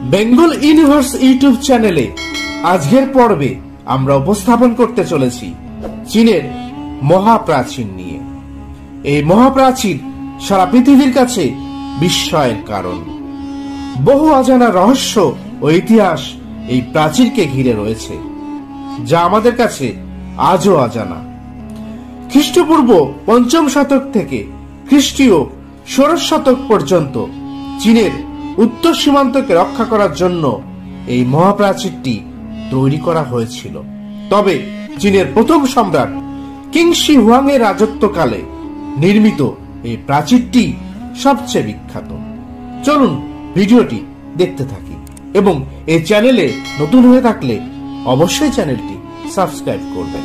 Bengal universe YouTube চ্যানেলে আজকের পর্বে আমরা উপস্থাপন করতে চলেছি চীনের মহাপ্রাচীর নিয়ে। এই মহাপ্রাচীর সারা পৃথিবীর কাছে বিস্ময়ের কারণ। বহু অজানা রহস্য ও ইতিহাস এই প্রাচীরকে ঘিরে রয়েছে, যা আমাদের কাছে আজও অজানা। খ্রিস্টপূর্ব ৫ম শতক থেকে খ্রিস্টীয় ১৬শ শতক পর্যন্ত চীনের উত্তর সীমান্তকে রক্ষা করার জন্য এই মহাপ্রাচীরটি তৈরি করা হয়েছিল। তবে চীনের প্রথম সম্রাট কিং শি হুয়াং এর রাজত্বকালে নির্মিত এই প্রাচীরটি সবচেয়ে বিখ্যাত। চলুন ভিডিওটি দেখতে থাকি এবং এই চ্যানেলে নতুন হয়ে থাকলে অবশ্যই চ্যানেলটি সাবস্ক্রাইব করবেন।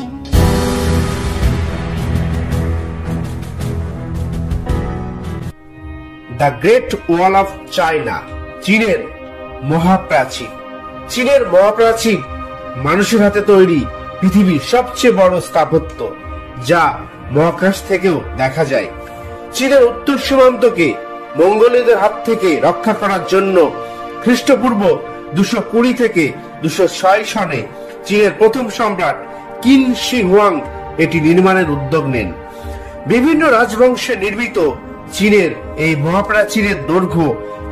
The great wall of China, চীনের মহাপ্রাচীর। চীনের মহাপ্রাচীর মানুষের হাতে তৈরি পৃথিবীর সবচেয়ে বড় স্থাপত্য, যা মহাকাশ থেকেও দেখা যায়। চীনের উত্তর সীমান্তকে মঙ্গোলীয়দের হাত থেকে রক্ষা করার জন্য খ্রিস্টপূর্ব ২২০ থেকে ২০৬ সনে চীনের প্রথম সম্রাট কিং শি হুয়াং এটি নির্মাণের উদ্যোগ নেন। বিভিন্ন রাজবংশে নির্মিত চীনের এই মহাপ্রাচীরের দৈর্ঘ্য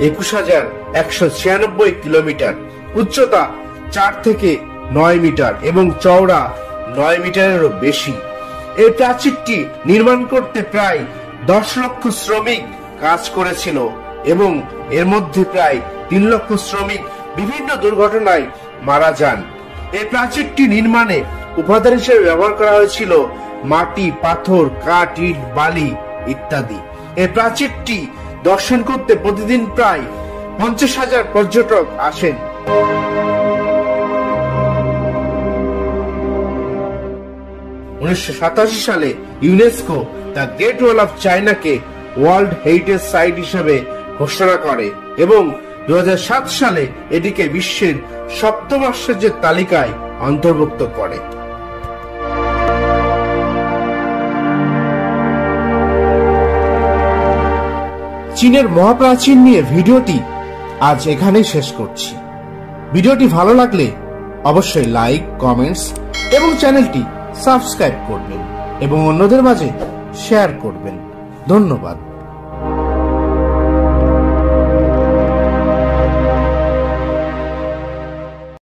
২১,১৯৬ কিলোমিটার, উচ্চতা ৪ থেকে ৯ মিটার এবং চওড়া ৯ মিটারেরও বেশি। এই প্রাচীরটি নির্মাণ করতে প্রায় ১০ লক্ষ শ্রমিক কাজ করেছিল এবং এর মধ্যে প্রায় ৩ লক্ষ শ্রমিক বিভিন্ন দুর্ঘটনায় মারা যান। এই প্রাচীরটি নির্মাণে উপাদান হিসেবে ব্যবহার করা হয়েছিল মাটি, পাথর, কাঠ, ইট, বালি ইত্যাদি। এই প্রাচীরটি দর্শন করতে প্রতিদিন প্রায় ৫০,০০০ পর্যটক আসেন। (১৯৮৭ সালে UNESCO the great wall of চায়নাকে ওয়ার্ল্ড হেরিটেজ সাইট হিসেবে ঘোষণা করে এবং ২০০৭ সালে এটিকে বিশ্বের ৭ম আশ্চর্যের তালিকায় অন্তর্ভুক্ত করে। চীনের মহাপ্রাচীর নিয়ে ভিডিওটি আজ এখানেই শেষ করছি। ভিডিওটি ভালো লাগলে অবশ্যই লাইক, কমেন্টস এবং চ্যানেলটি সাবস্ক্রাইব করবেন এবং অন্যদের মাঝে শেয়ার করবেন। ধন্যবাদ।